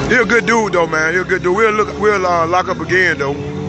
He a good dude though, man. He a good dude. We'll lock up again though.